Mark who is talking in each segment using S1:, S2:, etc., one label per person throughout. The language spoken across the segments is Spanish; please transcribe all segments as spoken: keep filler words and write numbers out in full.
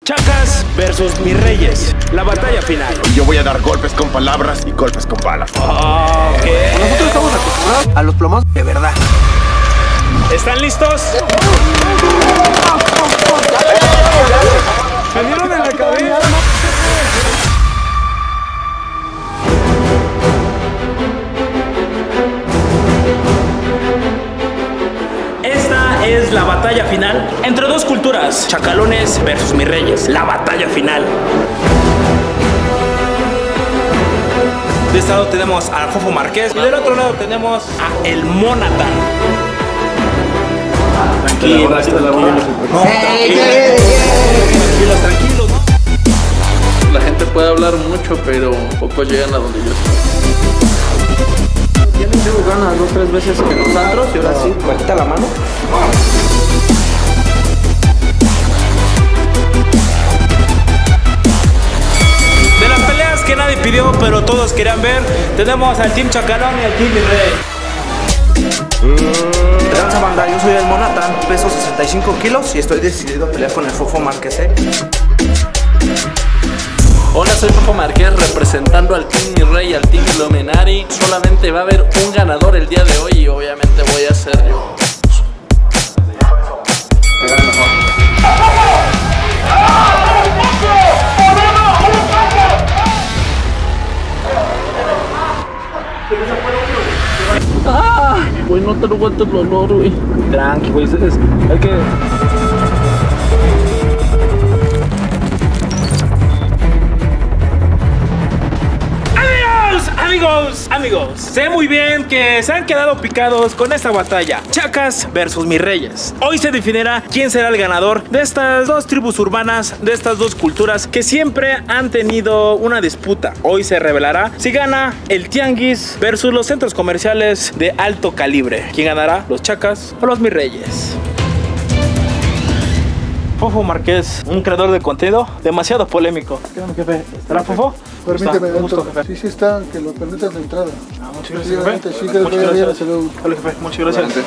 S1: Chacas versus mis reyes, la batalla final.
S2: Yo voy a dar golpes con palabras y golpes con balas.
S1: Oh, ¿qué?
S3: Nosotros estamos acostumbrados a los plomos de verdad.
S1: ¿Están listos? ¡Me dieron en la cabeza! Esta es la batalla final entre dos culturas, chacalones versus mis reyes, la batalla final. De este lado tenemos a Fofo Márquez y del otro lado tenemos a el Monatan. Tranquilo, tranquilo, tranquilos, tranquilos, ¿no?
S4: La gente puede hablar mucho, pero pocos llegan a donde yo estoy. Tienen que ganas dos o tres veces en los antros y ahora sí, bajita la mano.
S1: De las peleas que nadie pidió, pero todos querían ver, tenemos al Team Chacalón y al Team Virrey.
S3: Tranza banda, yo soy el Monatan, peso sesenta y cinco kilos y estoy decidido a pelear con el Fofo Márquez, ¿eh?
S4: Hola, soy Fofo Márquez representando al Team Mi Rey y al Team Illuminati. Solamente va a haber un ganador el día de hoy y obviamente voy a ser yo. ¡Ah! Güey, no te lo aguanto el dolor, güey.
S1: Tranqui, güey, es, es, hay que... Amigos, amigos, sé muy bien que se han quedado picados con esta batalla, Chacas versus mis reyes. Hoy se definirá quién será el ganador de estas dos tribus urbanas, de estas dos culturas que siempre han tenido una disputa. Hoy se revelará si gana el tianguis versus los centros comerciales de alto calibre. ¿Quién ganará? ¿Los Chacas o los mis reyes? Fofo Márquez, un creador de contenido demasiado polémico. ¿Qué onda, jefe? ¿Estará Fofo?
S5: Permíteme,
S1: gusto,
S5: dentro. Sí, sí está, que lo permitan de entrada.
S1: Ah, muchas gracias, jefe.
S5: Sí, que
S1: Muchas
S5: vaya
S1: gracias.
S5: bien,
S1: Hola, jefe. Muchas gracias.
S4: Adelante.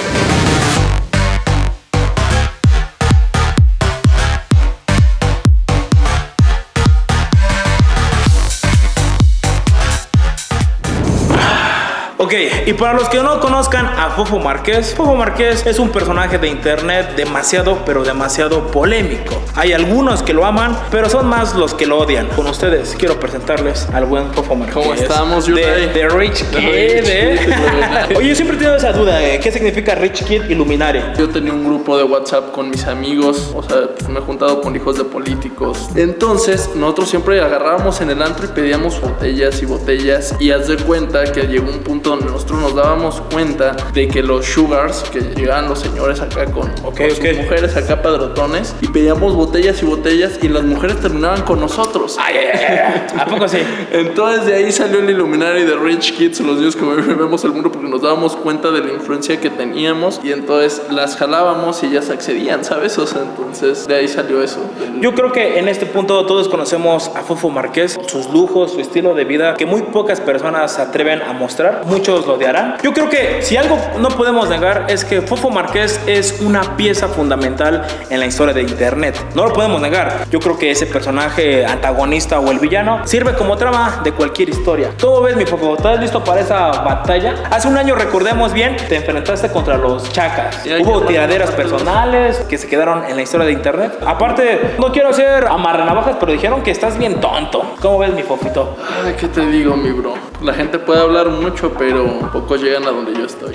S1: Ok, y para los que no conozcan a Fofo Márquez, Fofo Márquez es un personaje de internet demasiado, pero demasiado polémico. Hay algunos que lo aman, pero son más los que lo odian. Con ustedes quiero presentarles al buen Fofo Márquez.
S4: ¿Cómo estamos,
S1: de,
S4: Yuri?
S1: de Rich Kid, eh. Oye, yo siempre he tenido esa duda, eh. ¿Qué significa Rich Kid Illuminati?
S4: Yo tenía un grupo de WhatsApp con mis amigos, o sea, pues me he juntado con hijos de políticos. Entonces, nosotros siempre agarrábamos en el antro y pedíamos botellas y botellas. Y haz de cuenta que llegó un punto donde nosotros nos dábamos cuenta de que los sugars, que llegaban los señores acá con,
S1: okay,
S4: con
S1: okay.
S4: sus mujeres acá padrotones, y pedíamos botellas y botellas y las mujeres terminaban con nosotros.
S1: Ay, ay, ay, ay. ¿A poco sí?
S4: Entonces de ahí salió el Illuminati de Rich Kids, los niños que vemos el mundo, porque nos dábamos cuenta de la influencia que teníamos y entonces las jalábamos y ellas accedían, ¿sabes? O sea, entonces de ahí salió eso.
S1: Yo creo que en este punto todos conocemos a Fofo Márquez, sus lujos, su estilo de vida, que muy pocas personas se atreven a mostrar. Muchos lo odiarán. Yo creo que si algo no podemos negar es que Fofo Márquez es una pieza fundamental en la historia de internet. No lo podemos negar. Yo creo que ese personaje antagonista o el villano sirve como trama de cualquier historia. ¿Cómo ves, mi Fofo? ¿Estás listo para esa batalla? Hace un año, recordemos bien, te enfrentaste contra los Chacas. Hubo tiraderas personales que se quedaron en la historia de internet. Aparte, no quiero hacer amarranavajas, pero dijeron que estás bien tonto. ¿Cómo ves, mi Fofito?
S4: Ay, ¿qué te digo, mi bro? La gente puede hablar mucho, pero pocos llegan a donde yo estoy.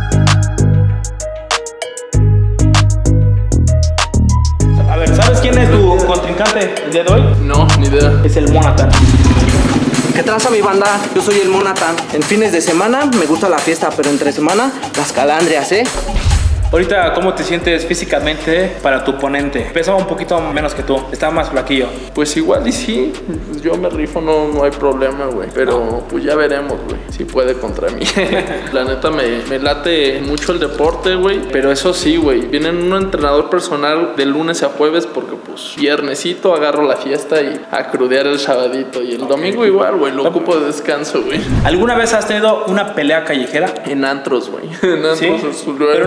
S1: A ver, ¿sabes quién es tu contrincante el día de hoy?
S4: No, ni idea.
S1: Es el Monatan.
S3: ¿Qué tranza mi banda? Yo soy el Monatan. En fines de semana me gusta la fiesta, pero entre semana las calandrias, ¿eh?
S1: Ahorita, ¿cómo te sientes físicamente para tu oponente? Pesaba un poquito menos que tú, estaba más flaquillo.
S4: Pues igual y sí, yo me rifo, no, no hay problema, güey. Pero pues ya veremos, güey, si puede contra mí. La neta me, me late mucho el deporte, güey. Pero eso sí, güey, viene un entrenador personal de lunes a jueves porque pues viernesito agarro la fiesta y a crudear el sabadito. Y el domingo igual, güey, lo ocupo de descanso, güey.
S1: ¿Alguna vez has tenido una pelea callejera?
S4: En antros, güey. En antros.
S1: ¿Sí?
S4: Es un
S1: Pero no pones a
S4: botellón.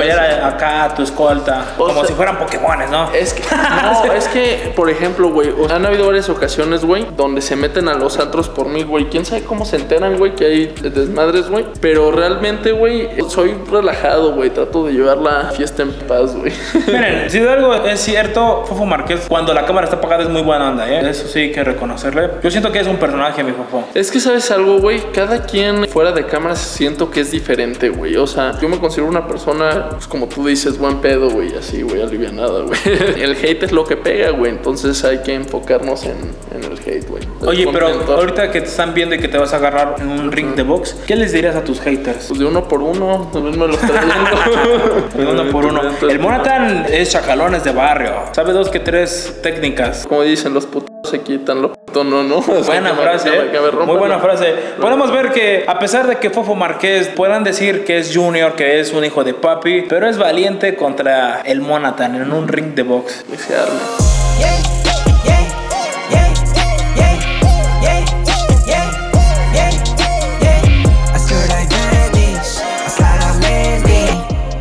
S1: pelear acá tu escolta,
S4: O
S1: como
S4: sea,
S1: si fueran Pokémones, ¿no?
S4: Es que, no, es que, por ejemplo, güey, han habido varias ocasiones, güey, donde se meten a los antros por mí, güey. Quién sabe cómo se enteran, güey, que hay desmadres, güey. Pero realmente, güey, soy relajado, güey. Trato de llevar la fiesta en paz, güey.
S1: Miren, si de algo es cierto, Fofo Márquez, cuando la cámara está apagada es muy buena onda, ¿eh? Eso sí hay que reconocerle. Yo siento que es un personaje, mi Fofo.
S4: Es que, ¿sabes algo, güey? Cada quien fuera de cámara siento que es diferente, güey. O sea, yo me considero una persona, pues, como tú dices, buen pedo, güey. Así, güey, alivianada, güey. El hate es lo que pega, güey. Entonces hay que enfocarnos en, en el hate, güey.
S1: Oye, pero
S4: Contentor.
S1: ahorita que te están viendo y que te vas a agarrar en un ring de box, ¿qué les dirías a tus haters?
S4: Pues de uno por uno, también me los trayendo.
S1: De uno por uno. El Monatan es chacalones de barrio. Sabe dos que tres técnicas.
S4: Como dicen, los putos se quitan, los putos no, no.
S1: Buena frase, ¿eh? Muy buena frase. Podemos ver que a pesar de que Fofo Márquez puedan decir que es junior, que es un hijo de papi, pero es valiente contra el Monatan en un ring de box.
S4: Desearle.
S6: Yeah, yeah, yeah, yeah, yeah, yeah, yeah, yeah. I said I vanish, I said I'm landing.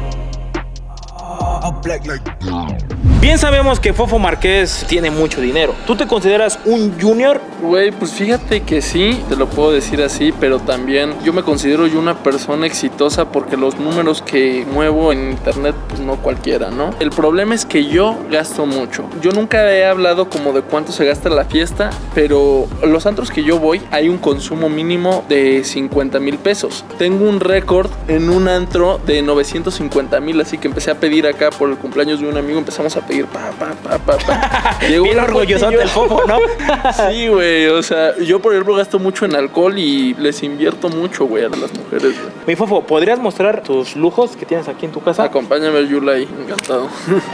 S6: Oh, black like.
S1: Bien sabemos que Fofo Márquez tiene mucho dinero. ¿Tú te consideras un junior?
S4: Güey, pues fíjate que sí, te lo puedo decir así, pero también yo me considero yo una persona exitosa porque los números que muevo en internet, pues no cualquiera, ¿no? El problema es que yo gasto mucho. Yo nunca he hablado como de cuánto se gasta en la fiesta, pero los antros que yo voy hay un consumo mínimo de cincuenta mil pesos. Tengo un récord en un antro de novecientos cincuenta mil, así que empecé a pedir acá por el cumpleaños de un amigo, empezamos a pedir pa, pa, pa, pa, pa. Llegó
S1: Bien
S4: un
S1: orgulloso
S4: botillo.
S1: del Fofo, ¿no?
S4: Sí, güey, o sea, yo por ejemplo gasto mucho en alcohol y les invierto mucho, güey, a las mujeres, güey.
S1: Mi Fofo, ¿podrías mostrar tus lujos que tienes aquí en tu casa?
S4: Acompáñame, Yulai, encantado.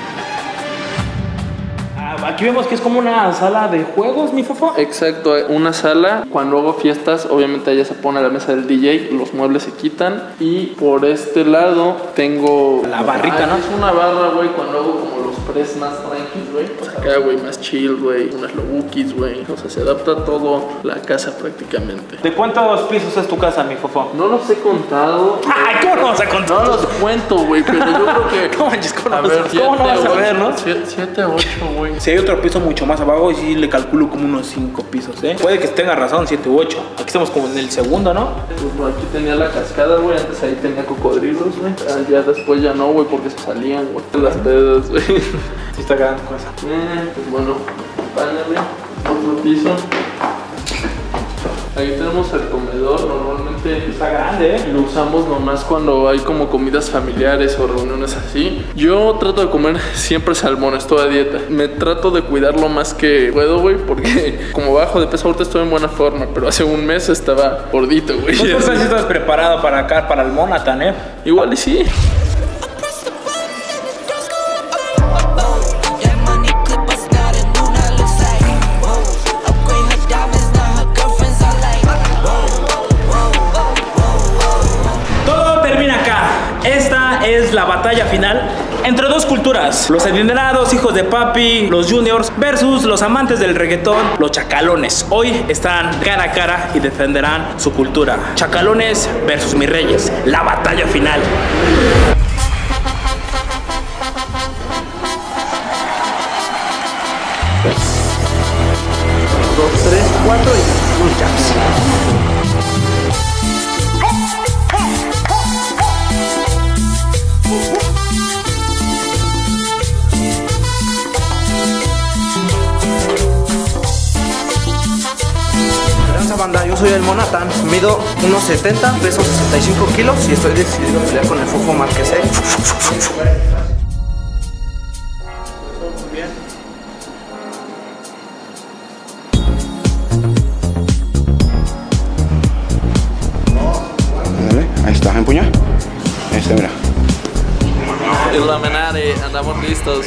S1: Aquí vemos que es como una sala de juegos, mi Fofo.
S4: Exacto, una sala. Cuando hago fiestas, obviamente allá se pone la mesa del D J, los muebles se quitan. Y por este lado tengo
S1: La barrita,
S4: ah,
S1: ¿no?
S4: Es una barra, güey, cuando hago como los press más tranquilos, güey. Pues acá, güey, más chill, güey, unas lobukis, güey. O sea, se adapta todo la casa prácticamente.
S1: ¿De cuántos pisos es tu casa, mi Fofo?
S4: No los he contado.
S1: Ay, ¿cómo no vas a contar?
S4: No los cuento, güey, pero yo creo que...
S1: ¿Cómo manches, cómo
S4: A
S1: no
S4: ver,
S1: vas- cómo no vas a ver, no?
S4: siete, ocho, güey.
S1: Si hay otro piso mucho más abajo, y sí le calculo como unos cinco pisos, ¿eh? Puede que tenga razón, siete u ocho. Aquí estamos como en el segundo, ¿no?
S4: Pues aquí tenía la cascada, güey. Antes ahí tenía cocodrilos, güey. Ah, ya después ya no, güey, porque se salían, güey. Las pedas, güey. Eh,
S1: Sí está gran cosa.
S4: pues bueno, acompáñame. Otro piso. Ahí tenemos el comedor. Normalmente
S1: Está grande, ¿eh?
S4: lo usamos nomás cuando hay como comidas familiares o reuniones así. Yo trato de comer siempre salmón, estoy a dieta. Me trato de cuidar lo más que puedo, güey, porque como bajo de peso ahorita estoy en buena forma, pero hace un mes estaba gordito, güey.
S1: Pues tú sí estás preparado para acá, para el Monatan, ¿eh?
S4: Igual y sí.
S6: Yeah, money clip, I started Luna looks like. Whoa, upgrade her diamonds, now her girlfriends are like. Whoa, whoa, whoa.
S1: Todo termina acá. Esta es la batalla final entre dos culturas: los adinerados, hijos de papi, los juniors, versus los amantes del reggaetón, los chacalones. Hoy están cara a cara y defenderán su cultura. Chacalones versus mis reyes. La batalla final.
S3: Dos, tres, cuatro y un jams. Esperanza, banda, yo soy el Monatan, mido unos setenta, peso sesenta y cinco kilos y estoy decidido a pelear con el Fofo Márquez, ¿eh?
S2: Dale, ahí está, empuña. Ahí está, mira.
S4: El Lamenare, andamos listos.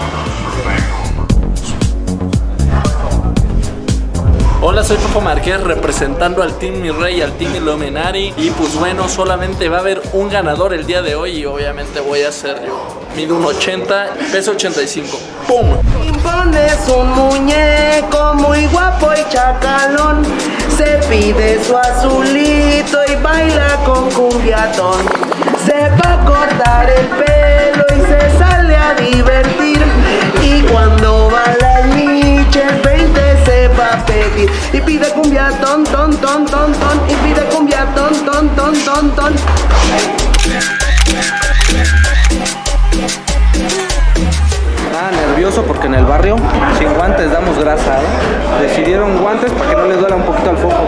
S4: Hola, soy Fofo Márquez representando al Team Mi Rey, al Team Illuminati. Y pues bueno, solamente va a haber un ganador el día de hoy y obviamente voy a ser yo. Mido un ochenta, peso ochenta y cinco. ¡Pum!
S7: Pones un muñeco muy guapo y chacalón. Se pide su azulito y baila con cumbiatón. Se va a cortar el pelo y pide cumbia ton ton ton ton ton y pide cumbia ton ton ton ton ton.
S3: Estaba nervioso porque en el barrio sin guantes damos grasa, ¿eh? Decidieron guantes para que no les duela un poquito al foco.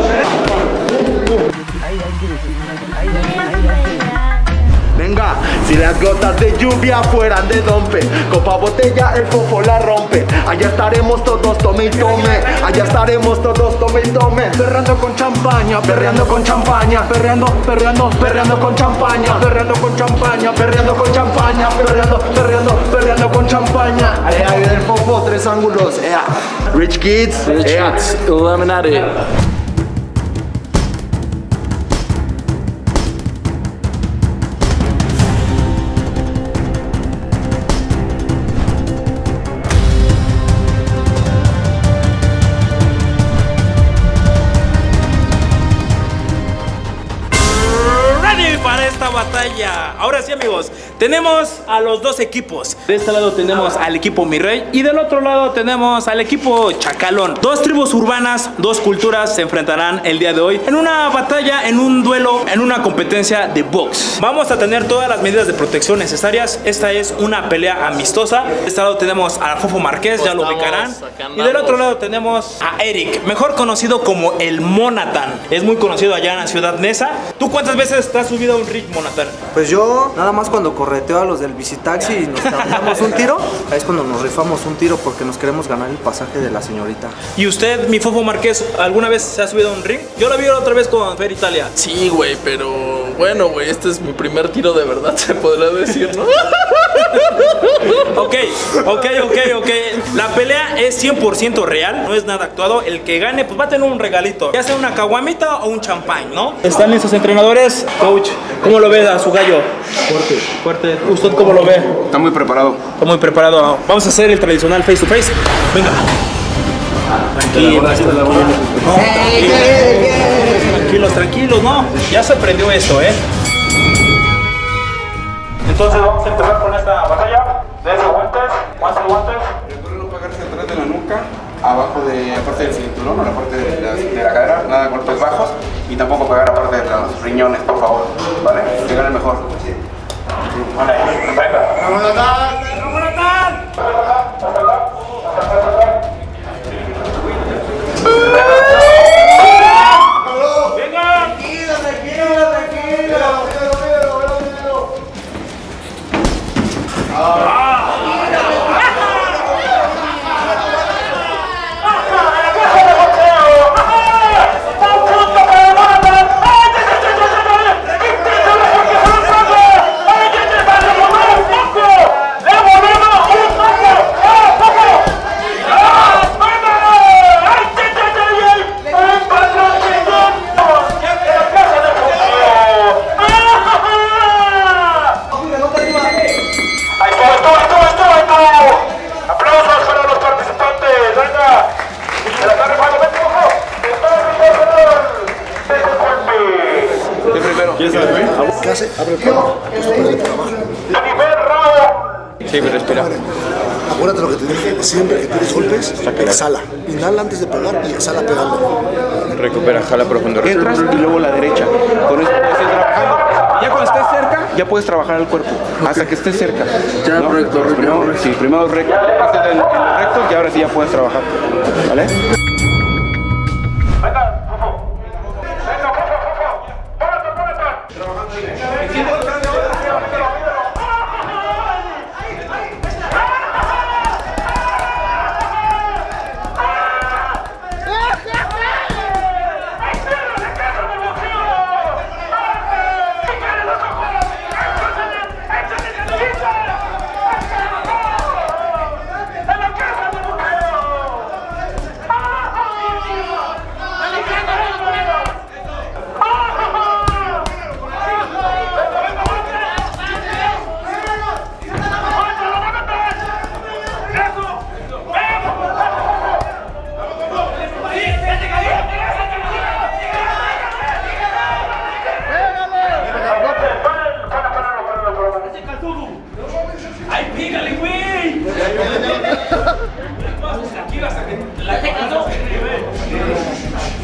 S7: Venga, si las gotas de lluvia fueran de dompe, copa botella el fofo la rompe. Allá estaremos todos tome y tome, allá estaremos todos tome y tome. Perreando con champaña, perreando con champaña, perreando, perreando, perreando con champaña, perreando con champaña, perreando con champaña, perreando, perreando, perreando con champaña. Ahí hay el fofo, tres ángulos, ea. Rich Kids,
S4: Rich
S7: ea.
S4: Kids, Illuminati.
S1: Para esta batalla. Ahora sí, amigos, tenemos a los dos equipos. De este lado tenemos al equipo Mi Rey y del otro lado tenemos al equipo Chacalón. Dos tribus urbanas, dos culturas se enfrentarán el día de hoy en una batalla, en un duelo, en una competencia de box. Vamos a tener todas las medidas de protección necesarias. Esta es una pelea amistosa. De este lado tenemos a Fofo Márquez, ya lo ubicarán. Y del otro lado tenemos a Eric, mejor conocido como el Monatan. Es muy conocido allá en la ciudad Neza. ¿Tú cuántas veces te has subido a un ring, Monatan?
S3: Pues yo, nada más cuando correteo a los del bicitaxi y nos damos un tiro, ahí es cuando nos rifamos un tiro porque nos queremos ganar el pasaje de la señorita.
S1: ¿Y usted, mi Fofo Márquez, alguna vez se ha subido a un ring? Yo lo vi la otra vez con Fer Italia.
S4: Sí, güey, pero bueno, güey, este es mi primer tiro de verdad, se podría decir, ¿no?
S1: Ok, ok, ok, ok. La pelea es cien por ciento real, no es nada actuado. El que gane, pues va a tener un regalito, ya sea una caguamita o un champán, ¿no? ¿Están listos entrenadores? Coach, ¿cómo lo ve a su gallo? Fuerte. Fuerte. ¿Usted cómo lo ve?
S2: Está muy preparado.
S1: Está muy preparado. Vamos a hacer el tradicional face to face. Venga. Tranquilo. No, tranquilos, tranquilos, no. Ya se aprendió esto, ¿eh? Entonces vamos a empezar con esta batalla. Desde guantes, más de guantes.
S2: Recuerden no pegarse atrás de la nuca, abajo de la parte del cinturón o la parte de la, de la cadera, nada de golpes bajos y tampoco pegar aparte de los riñones, por favor, ¿vale? Que gane mejor.
S1: Vale, venga. ¡Vamos a matar! ¡Vamos a matar! ¡Venga!
S7: Tranquilo, tranquilo, tranquilo.
S5: ¿Qué hace? Abre el palo.
S2: Sí, pero espera.
S5: Acuérdate lo que te dije, siempre que tienes golpes, exhala. Inhala antes de pegar y exhala pegando.
S2: Recupera, jala profundo. Entras y luego la derecha. Con esto puedes ir trabajando. Ya cuando estés cerca, ya puedes trabajar el cuerpo. Hasta que estés cerca.
S4: Ya,
S2: ¿no?
S4: recto, recto.
S2: Primero, sí, primero recto. Estés en, en el recto y ahora sí ya puedes trabajar. ¿Vale?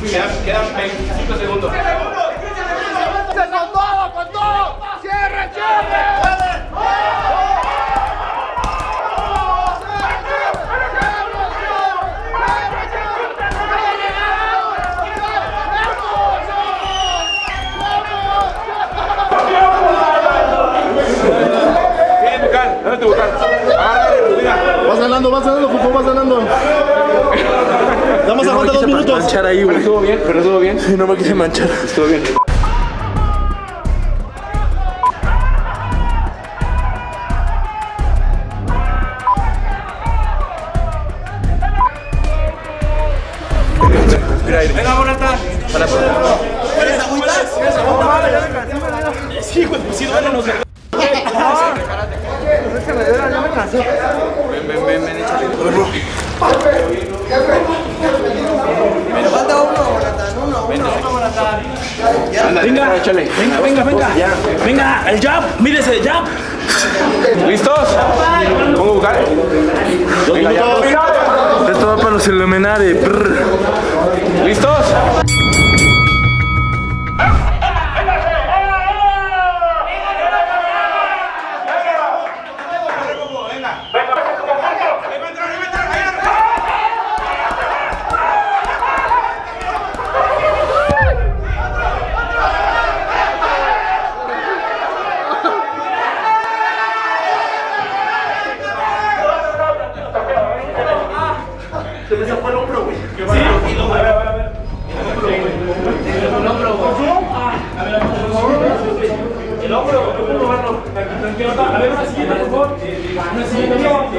S1: Quedan, quedan veinticinco segundos.
S7: ¡Con todo, con todo! ¡Cierre, cierre!
S5: Vas ganando, vas ganando, Fofo, vas ganando. Damos a falta dos minutos.
S4: Manchar ahí, güey.
S2: Estuvo bien, pero estuvo bien.
S4: Sí, no me quise manchar.
S2: Estuvo bien.
S1: Venga, Monata. Para ¿Quieres agüitas? ¿Quieres agüitas? Sí, güey, sí, duele los de...
S2: Ven, ven, ven, ven, échale.
S6: Me falta uno, Jonathan, uno, uno, Jonathan.
S1: Venga, échale. Venga, venga, venga. Venga, el jab. Mírese, el jab.
S2: ¿Listos? ¿Pongo bucal? Venga, ya.
S4: Esto va para los iluminares.
S2: ¿Listos?
S1: El hombro, ¿cómo probarlo? Tranquilo, a ver una siguiente, por favor. Una siguiente,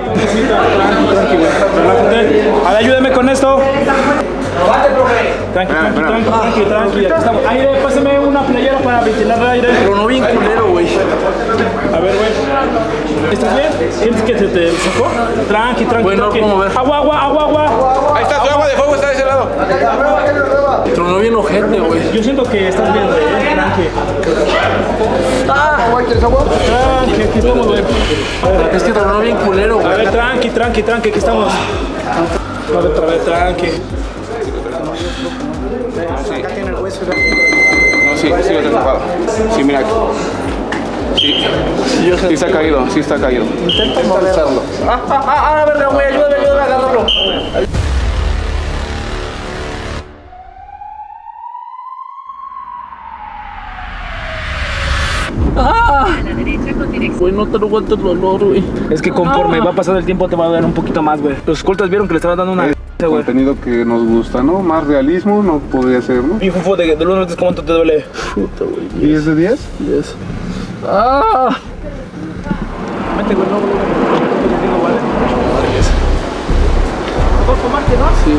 S1: tranquilo. A ver, ayúdame con esto. Tranqui, tranqui, tranqui, tranqui, tranqui. Aquí estamos. Aire, pásame una playera para ventilar el aire.
S4: Pero no bien culero, güey.
S1: A ver, güey. ¿Estás bien? ¿Sientes que se te sacó? Tranqui, tranqui,
S4: Bueno,
S1: tranqui.
S4: ¿cómo ver?
S1: Agua, agua, agua, agua.
S2: Ahí está, tu agua de fuego está de ese lado.
S4: Tronó bien ojete, güey.
S1: Yo siento que estás bien, güey. Tranqui. Tranqui, aquí estamos, güey.
S4: Es que tronó bien culero,
S1: A
S4: güey.
S1: ver, tranqui, tranqui, tranqui, aquí estamos. A ver, otra vez, tranqui.
S2: No, sí, sí, está ocupado. Sí, mira aquí. Sí, sí está caído, sí está caído.
S4: Intenta moverlo. Ah, ah, ah, a ver, güey, ayúdame, ayúdame a agarrarlo. ¡Ah! Güey, no te lo aguanto el dolor, güey.
S1: Es que conforme va pasando el tiempo te va a doler un poquito más, güey. Los escoltas vieron que le estaban dando una güey.
S8: Contenido que nos gusta, ¿no? Más realismo no podría ser, ¿no?
S1: Y Fufo, de, de los noches, ¿cuánto te duele?
S4: Puta, güey.
S8: ¿diez de diez?
S4: diez. ¡Ah!
S1: Vente, güey, no, güey. No, ¿vale? ¿Puedo tomarte, no?
S4: Sí.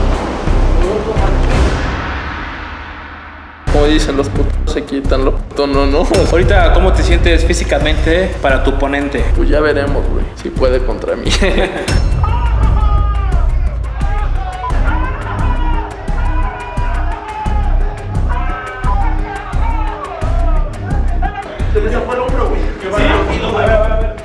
S4: Como dicen, los putos se quitan, los putos no, no.
S1: Ahorita, ¿cómo te sientes físicamente para tu oponente?
S4: Pues ya veremos, güey, si puede contra mí.
S1: Se me zafó el hombro, güey. Sí, a ver, a ver, a ver.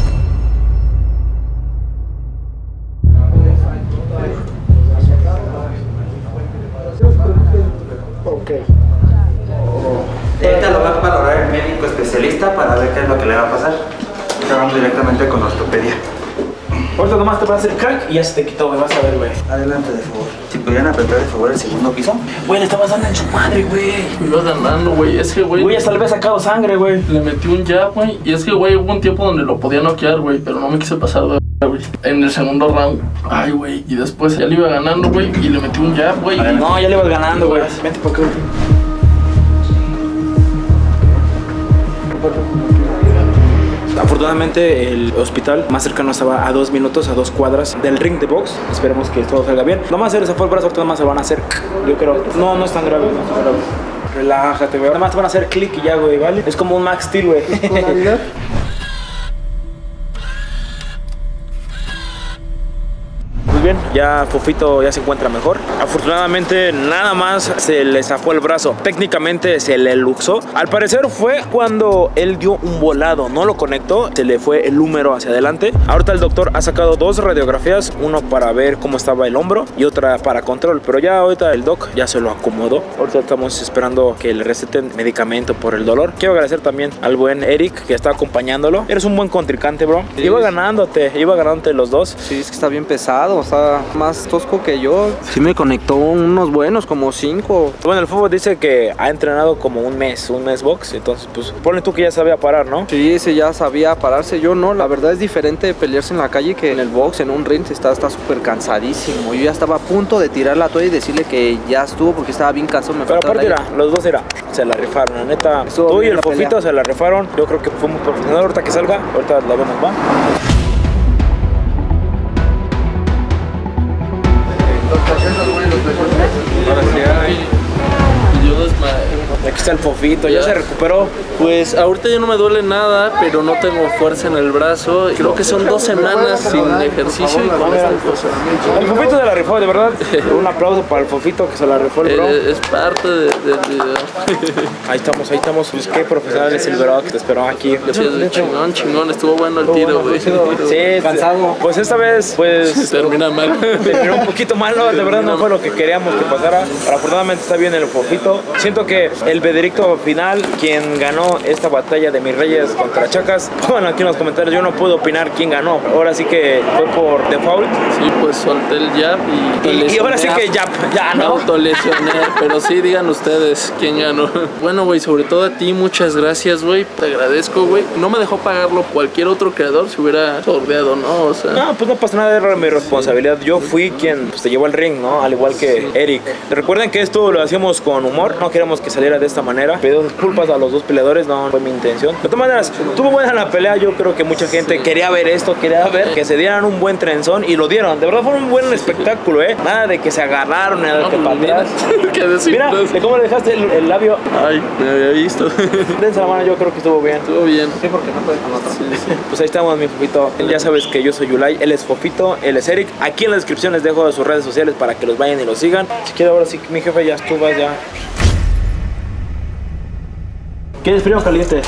S9: Ahorita lo va a valorar el médico especialista para ver qué es lo que le va a pasar. Vamos directamente con ortopedia.
S1: Ahorita nomás te vas a hacer crack y ya se te quitó, güey. Vas a ver, güey.
S9: Adelante, de favor. Si pudieran apretar, de favor, el segundo piso.
S1: Güey, le estabas dando en su madre, güey.
S4: Me iba ganando, güey. Es que, güey.
S1: Güey, hasta le había sacado sangre, güey.
S4: Le metí un jab, güey. Y es que, güey, hubo un tiempo donde lo podía noquear, güey. Pero no me quise pasar de güey. En el segundo round. Ay, güey. Y después ya le iba ganando, güey. Y le metí un jab, güey.
S1: No, ya le ibas ganando, güey. Vente por acá. Afortunadamente el hospital más cercano estaba a dos minutos, a dos cuadras del ring de box. Esperemos que todo salga bien. No más hacer esa fue el brazo, ahorita nomás se van a hacer. Yo creo. No, no es tan grave, no es tan grave. Relájate, güey. Nada más te van a hacer clic y ya, güey, ¿vale? Es como un Max Steel, güey. Muy bien. Ya Fofito ya se encuentra mejor. Afortunadamente nada más se le zafó el brazo. Técnicamente se le luxó. Al parecer fue cuando él dio un volado, no lo conectó, se le fue el húmero hacia adelante. Ahorita el doctor ha sacado dos radiografías, uno para ver cómo estaba el hombro y otra para control, pero ya ahorita el doc ya se lo acomodó. Ahorita estamos esperando que le receten medicamento por el dolor. Quiero agradecer también al buen Eric que está acompañándolo. Eres un buen contrincante, bro.
S3: Sí,
S1: iba
S3: sí.
S1: ganándote, iba ganándote los dos.
S3: Sí, es que está bien pesado, está más tosco que yo. Sí me conectó unos buenos, como cinco.
S1: Bueno, el fútbol dice que ha entrenado como un mes, un mes box, entonces pues ponle tú que ya sabía parar, ¿no?
S3: Sí, ese ya sabía pararse, yo no. La verdad es diferente pelearse en la calle que en el box, en un ring. Está está súper cansadísimo. Yo ya estaba a punto de tirar la toalla y decirle que ya estuvo porque estaba bien cansado. Me
S1: Pero
S3: faltaba
S1: aparte,
S3: el
S1: era,
S3: aire.
S1: los dos era, se la rifaron, la neta.
S3: Estuvo
S1: Tú y
S3: bien
S1: el
S3: la
S1: Fofito
S3: pelea.
S1: se la rifaron. Yo creo que fue muy profesional. Ahorita que salga, ahorita la vemos, ¿va?
S4: Yo desmayé.
S1: Aquí está el Fofito, ya,
S4: Ya.
S1: se recuperó.
S4: Pues ahorita ya no me duele nada, pero no tengo fuerza en el brazo. Creo que son dos semanas sin ejercicio y con esta cosa.
S1: El Fofito se la rifó, de verdad. Un aplauso para el Fofito que se la rifó el bro.
S4: Eh, Es parte de- del video.
S1: Ahí estamos, ahí estamos. Pues qué profesional es el bro que te esperó aquí.
S4: Sí, chingón, chingón, estuvo bueno el tiro, güey.
S1: Sí,
S3: Cansado.
S1: Pues esta vez, pues
S4: Termina mal.
S1: terminó un poquito mal, ¿no? De verdad no fue lo que queríamos que pasara. Pero afortunadamente está bien el Fofito. Siento que el veredicto final, quien ganó esta batalla de mis reyes contra Chacas, bueno, aquí en los comentarios yo no puedo opinar quién ganó. Ahora sí que fue por default.
S4: Sí, pues solté el jab y...
S1: Y, y ahora sí que ya, ya
S4: Me
S1: no.
S4: autolesioné, pero sí, digan ustedes quién ganó. Bueno, güey, sobre todo a ti, muchas gracias, güey. Te agradezco, güey. No me dejó pagarlo cualquier otro creador si hubiera sordeado, ¿no? O sea...
S1: No, pues no pasa nada, era mi responsabilidad. Yo fui quien pues, te llevó al ring, ¿no? Al igual que Eric. Recuerden que esto lo hacíamos con humor. No queríamos que saliera de esta manera. Pido disculpas a los dos peleadores, no fue mi intención. De todas maneras, tuvo buena la pelea. Yo creo que mucha gente quería ver esto, quería ver que se dieran un buen trenzón y lo dieron. De verdad fue un buen espectáculo, ¿eh? Nada de que se agarraron, nada de que para atrás.
S4: ¿Qué decir?
S1: Mira, ¿de cómo le dejaste el, el labio?
S4: Ay, me había visto.
S1: Dense la mano, yo creo que estuvo bien.
S4: Estuvo bien.
S3: Sí, porque no puedes con otro.
S4: Sí, sí.
S1: Pues ahí estamos, mi Fofito. Ya sabes que yo soy Yulai, él es Fofito, él es Eric. Aquí en la descripción les dejo sus redes sociales para que los vayan y los sigan. Si quiero ahora sí, mi jefe, ya tú vas ya. ¿Quieres frío o caliente?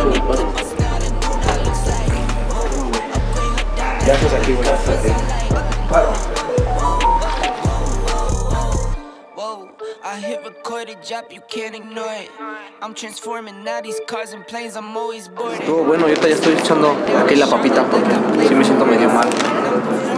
S1: Ya estás aquí, güey.
S6: Whoa, I hit record a drop, you can't ignore it. I'm transforming now these cars and planes, I'm always bored.
S3: Estuvo bueno, yo ahorita ya estoy echando aquí la papita porque sí me siento medio mal.